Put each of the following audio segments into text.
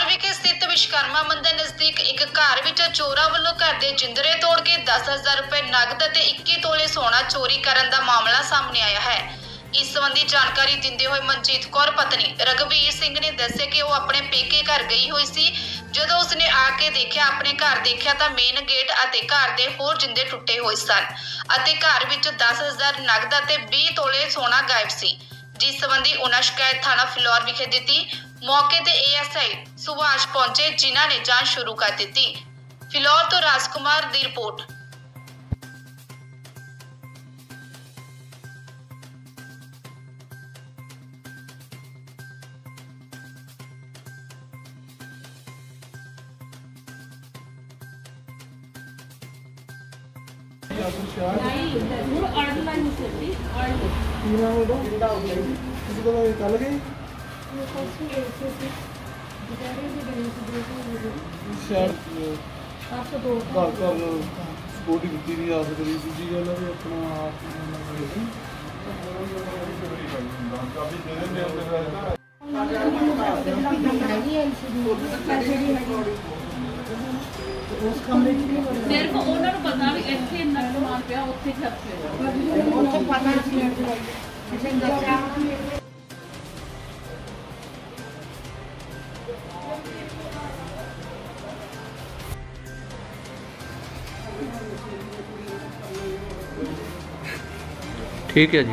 विखे स्थित विश्वकर्मा मंदिर नजदीक एक घर विच चोरां वल्लों घर दे जिंदरे तोड़ के 10,000 रुपए नगद ते 21 तोले सोना चोरी करन दा मामला सामने आया है। इस संबंधी जानकारी दिंदे हुए मनजीत कौर पत्नी रघुवीर सिंह ने दस्सिया कि वह अपने पेके घर गई हुई सी। जदों उसने आके देखिया अपने घर देखिया तां मेन गेट अते घर दे होर जिंदे टुटे हुए सन अते घर विच 10,000 नगद अते 20 तोले सोना गायब सी। जिस संबंधी उन्हें शिकायत थाना फिलौर विखे दिती। मौके ते एएसआई सुभाष पहुंचे जिन्हां ने जांच शुरू कर दी। फिलौर तो राजकुमार दी रिपोर्ट। सिर्फ उन्होंने पता भी इत्थे इन्ना समान पिया उत्थे ठीक है जी।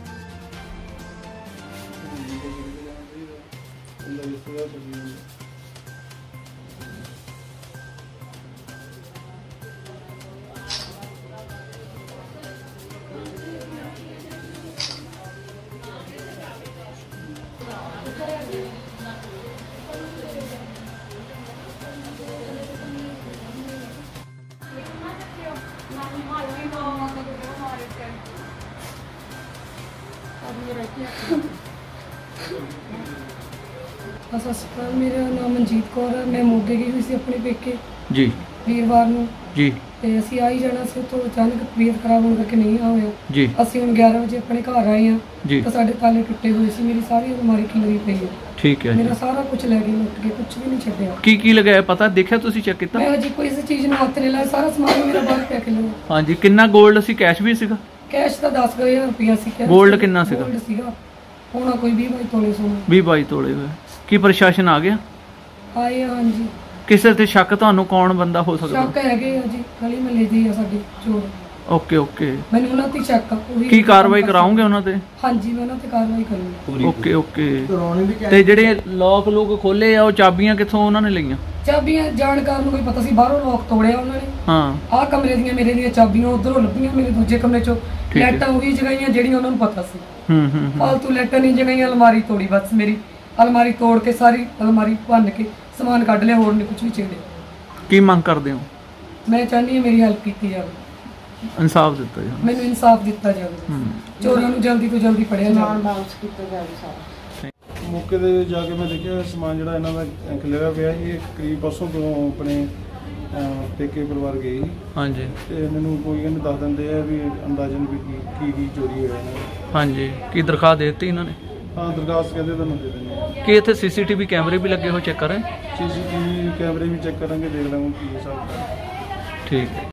मेरा नाम मनजीत कौर है। मैं मोगे गई हुई सी अपने पेके जी वीरवार नूं जी ते असीं आ ही जाना सी। तो अचानक तबीयत खराब होने करके नहीं आ होया जी। असीं हुण 11 बजे अपने घर आए हैं जी। तो साडे ताले टुटे हुए सी। मेरी सारी अलमारी खिलरी पई है। ठीक है मेरा सारा कुछ लै गए लुट के, कुछ भी नहीं छड्डिया। की लगाया पता देखिया तुसी चेक कीता? मैं अजे कोई इस चीज़ नूं हत्थ नहीं लाया, सारा समान मेरा बाहर पिया खिलरिया। हाँ जी। कितना गोल्ड सी कैश भी सीगा? कैश ਤਾਂ 10,000 रुपया सी। गोल्ड कितना सीगा? गोल्ड सीगा होना कोई 20-22 तोले सोना। 20-22 तोले हुए। की प्रशासन आ गया? ਆਏ ਆ ਹਾਂਜੀ। ਕਿਸੇ ਤੇ ਸ਼ੱਕ ਤੁਹਾਨੂੰ ਕੌਣ ਬੰਦਾ ਹੋ ਸਕਦਾ? ਸ਼ੱਕ ਹੈਗੇ ਆ ਜੀ, ਗਲੀ ਮਹੱਲੇ ਦੇ ਆ ਸਾਡੇ ਚੋਰ। Okay okay. ਮੈਨੂੰ ਉਹਨਾਂ ਤੇ ਸ਼ੱਕ ਆ। ਕੀ ਕਾਰਵਾਈ ਕਰਾਉਂਗੇ ਉਹਨਾਂ ਤੇ? ਹਾਂਜੀ ਮੈਂ ਉਹਨਾਂ ਤੇ ਕਾਰਵਾਈ ਕਰੂੰਗੀ। Okay okay. ਤੇ ਜਿਹੜੇ ਲੋਕ ਖੋਲੇ ਆ ਉਹ ਚਾਬੀਆਂ ਕਿੱਥੋਂ ਉਹਨਾਂ ਨੇ ਲਈਆਂ? ਚਾਬੀਆਂ ਜਾਣਕਾਰ ਨੂੰ ਕੋਈ ਪਤਾ ਸੀ, ਬਾਹਰੋਂ ਲੋਕ ਤੋੜਿਆ ਉਹਨਾਂ ਨੇ। ਹਾਂ। ਆਹ ਕਮਰੇ ਦੀਆਂ ਮੇਰੇ ਦੀਆਂ ਚਾਬੀਆਂ ਉਧਰੋਂ ਲੱਭੀਆਂ, ਮੇਰੇ ਦੂਜੇ ਕਮਰੇ ਚੋਂ ਲੈਟਾਂ ਉਹੀ ਜਗਾਈਆਂ ਜਿਹੜੀਆਂ ਉਹਨਾਂ ਨੂੰ ਪਤਾ ਸੀ। ਫਾਲਤੂ ਲੈਟਾਂ ਨਹੀਂ ਜਗਾਈਆਂ। ਅਲਮਾਰੀ ਤੋੜੀ ਬਸ ਮੇਰੀ। अलमारी तोड़ के सारी अलमारी भन के समान कढ़ लिया, होर नहीं कुछ भी छेड़े। की मांग करते हो? मैं चाहनी मेरी हेल्प की जाए, इंसाफ दिता जाए, मैनू इंसाफ दिता जाए, चोरों को जल्दी तो जल्दी फड़िया जाए। मौके ते जाके मैं देखिया समान जिहड़ा इन्हां दा खिलरिया पिया ये करीब परसों तो अपने पेके परिवार गए। हाँ जी। ते मैनू कोई कहने दस दिंदे आ भी अंदाजन भी की चोरी होया इन्हां दा। हाँ जी। की दरखास्त देती इन्होंने? हाँ दरखास्त कहते तुहानूं दे देंगे। कि इत्थे CCTV कैमरे भी लगे हो चेक करें? CCTV कैमरे भी चेक करेंगे, देख लेंगे की हिसाब है। ठीक है।